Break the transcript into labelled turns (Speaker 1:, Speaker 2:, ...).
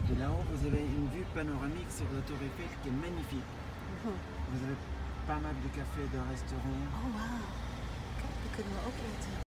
Speaker 1: Et là-haut, vous avez une vue panoramique sur la Tour Eiffel qui est magnifique. Vous avez pas mal de cafés, de restaurants.
Speaker 2: Oh wauw. Kijk, we kunnen ook eten.